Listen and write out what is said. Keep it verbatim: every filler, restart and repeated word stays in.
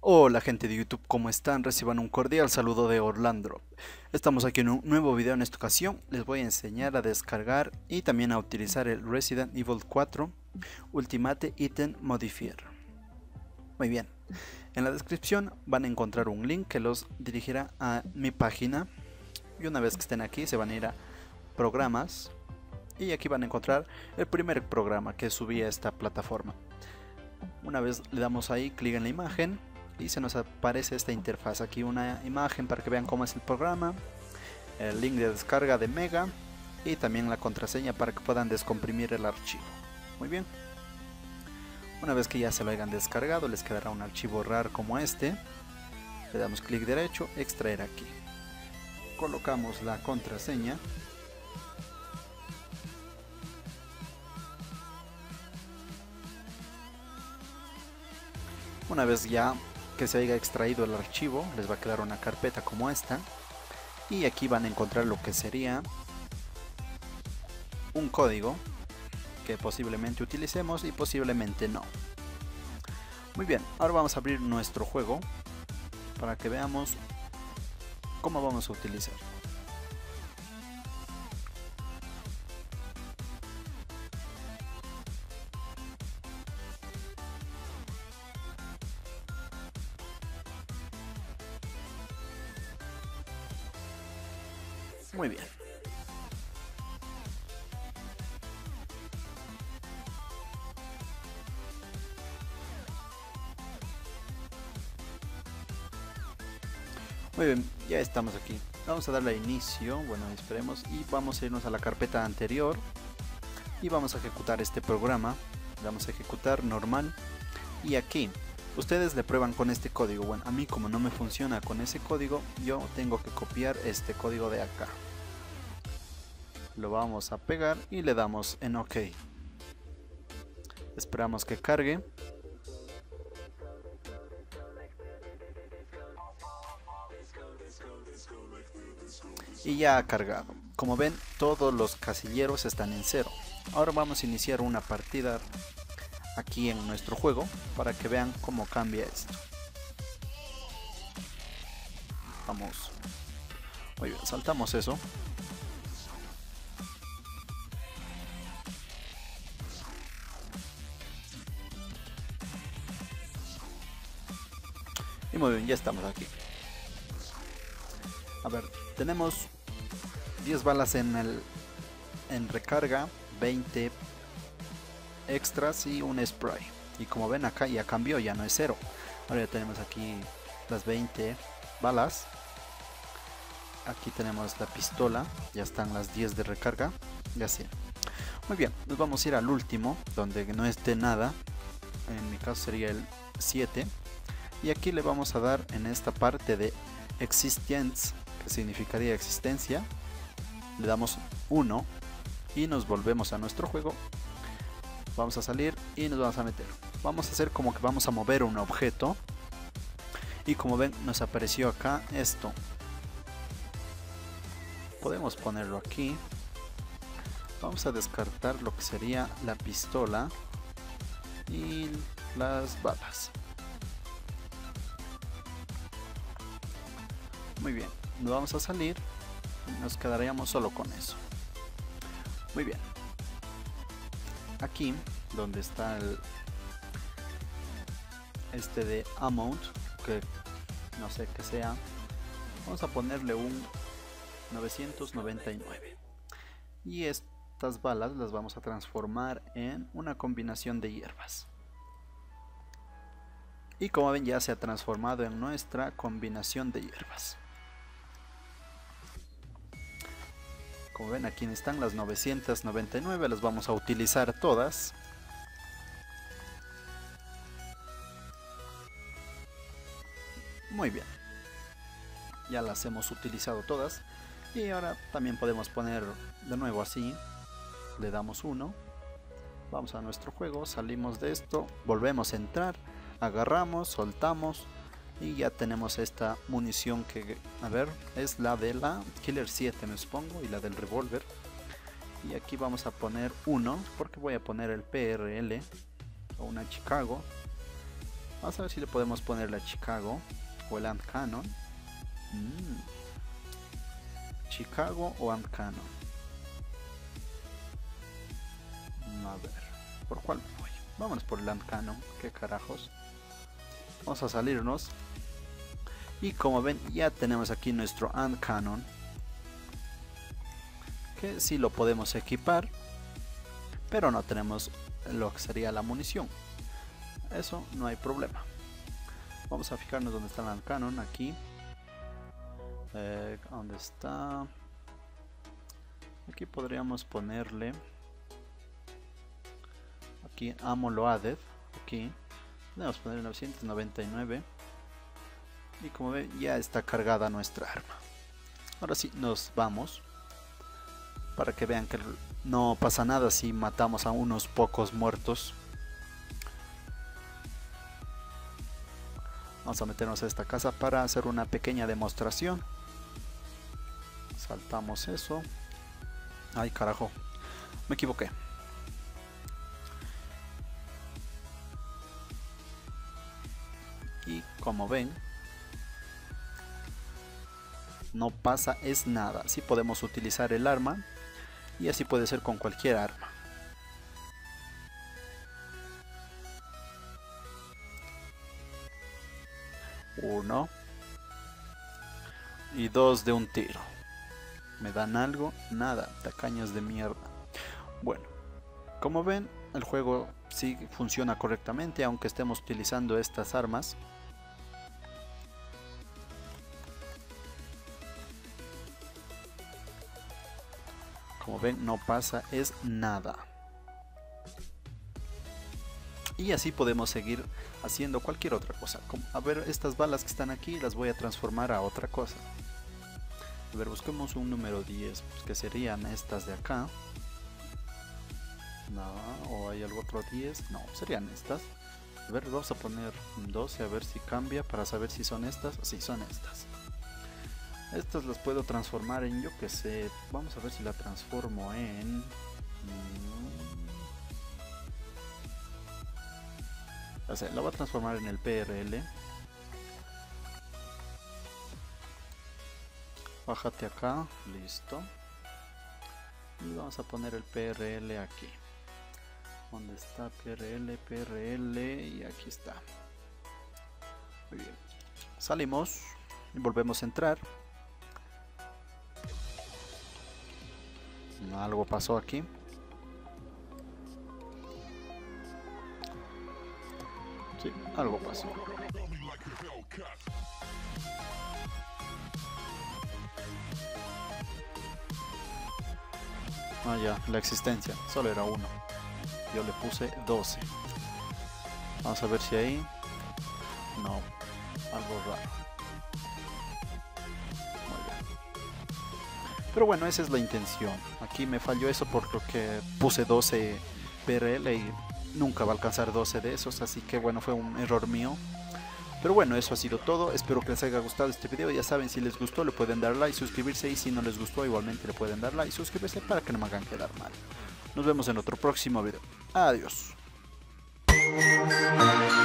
Hola gente de YouTube, ¿cómo están? Reciban un cordial saludo de Orlando. Estamos aquí en un nuevo video. En esta ocasión les voy a enseñar a descargar y también a utilizar el Resident Evil cuatro Ultimate Item Modifier. Muy bien, en la descripción van a encontrar un link que los dirigirá a mi página. Y una vez que estén aquí se van a ir a programas y aquí van a encontrar el primer programa que subí a esta plataforma. Una vez le damos ahí clic en la imagen y se nos aparece esta interfaz, aquí una imagen para que vean cómo es el programa, el link de descarga de Mega y también la contraseña para que puedan descomprimir el archivo. Muy bien, una vez que ya se lo hayan descargado les quedará un archivo RAR como este. Le damos clic derecho, extraer aquí, colocamos la contraseña. Una vez ya que se haya extraído el archivo, les va a quedar una carpeta como esta. Y aquí van a encontrar lo que sería un código que posiblemente utilicemos y posiblemente no. Muy bien, ahora vamos a abrir nuestro juego para que veamos cómo vamos a utilizar. Muy bien. Muy bien, ya estamos aquí. Vamos a darle a inicio, bueno, esperemos, y vamos a irnos a la carpeta anterior y vamos a ejecutar este programa. Vamos a ejecutar normal y aquí ustedes le prueban con este código. Bueno, a mí como no me funciona con ese código, yo tengo que copiar este código de acá. Lo vamos a pegar y le damos en OK. Esperamos que cargue. Y ya ha cargado. Como ven, todos los casilleros están en cero. Ahora vamos a iniciar una partida aquí en nuestro juego para que vean cómo cambia esto. Vamos. Muy bien, saltamos eso. Y muy bien, ya estamos aquí. A ver, tenemos diez balas en el en recarga, veinte extras y un spray. Y como ven acá ya cambió, ya no es cero. Ahora ya tenemos aquí las veinte balas. Aquí tenemos la pistola, ya están las diez de recarga, ya sí. Muy bien, nos vamos a ir al último, donde no esté nada. En mi caso sería el siete. Y aquí le vamos a dar en esta parte de Existence, que significaría existencia. Le damos uno y nos volvemos a nuestro juego. Vamos a salir y nos vamos a meter. Vamos a hacer como que vamos a mover un objeto. Y como ven, nos apareció acá esto. Podemos ponerlo aquí. Vamos a descartar lo que sería la pistola y las balas. Muy bien, nos vamos a salir y nos quedaríamos solo con eso. Muy bien, aquí donde está el este de amount, que no sé qué sea, vamos a ponerle un novecientos noventa y nueve y estas balas las vamos a transformar en una combinación de hierbas. Y como ven, ya se ha transformado en nuestra combinación de hierbas. Como ven, aquí están las novecientos noventa y nueve, las vamos a utilizar todas. Muy bien, ya las hemos utilizado todas. Y ahora también podemos poner de nuevo así. Le damos uno, vamos a nuestro juego, salimos de esto, volvemos a entrar, agarramos, soltamos y ya tenemos esta munición que, a ver, es la de la Killer siete me supongo, y la del revólver. Y aquí vamos a poner uno porque voy a poner el P R L o una Chicago. Vamos a ver si le podemos poner la Chicago o el Ant Cannon. Mm. Chicago o Ant Cannon. A ver, ¿por cuál voy? Vámonos por el Ant Cannon. ¿Qué carajos? Vamos a salirnos. Y como ven, ya tenemos aquí nuestro Ant Cannon, que sí lo podemos equipar, pero no tenemos lo que sería la munición. Eso no hay problema. Vamos a fijarnos dónde está el Ant Cannon. Aquí. Eh, ¿Dónde está? Aquí podríamos ponerle. Aquí Ammo Loaded. Aquí. Podemos poner novecientos noventa y nueve. Y como ven, ya está cargada nuestra arma. Ahora sí, nos vamos. Para que vean que no pasa nada si matamos a unos pocos muertos. Vamos a meternos a esta casa para hacer una pequeña demostración. Saltamos eso. Ay, carajo. Me equivoqué. Y como ven, no pasa es nada. Sí podemos utilizar el arma. Y así puede ser con cualquier arma. Uno. Y dos de un tiro. ¿Me dan algo? Nada. Tacaños de mierda. Bueno. Como ven, el juego sí funciona correctamente. Aunque estemos utilizando estas armas. Como ven, no pasa es nada. Y así podemos seguir haciendo cualquier otra cosa. Como, a ver, estas balas que están aquí las voy a transformar a otra cosa. A ver, busquemos un número diez, pues, que serían estas de acá. No, o hay algo otro diez. No, serían estas. A ver, vamos a poner doce a ver si cambia para saber si son estas. Sí, son estas. Estas las puedo transformar en, yo que sé, vamos a ver si la transformo en... O sea, la voy a transformar en el P R L. Bájate acá, listo. Y vamos a poner el P R L aquí. ¿Dónde está P R L? P R L y aquí está. Muy bien. Salimos y volvemos a entrar. Algo pasó aquí. Sí, algo pasó. Ah, ya, la existencia. Solo era uno. Yo le puse doce. Vamos a ver si ahí... No, algo raro. Muy bien. Pero bueno, esa es la intención. Aquí me falló eso porque puse doce P R L y nunca va a alcanzar doce de esos. Así que bueno, fue un error mío. Pero bueno, eso ha sido todo. Espero que les haya gustado este video. Ya saben, si les gustó le pueden dar like, suscribirse. Y si no les gustó igualmente le pueden dar like y suscribirse para que no me hagan quedar mal. Nos vemos en otro próximo video. Adiós.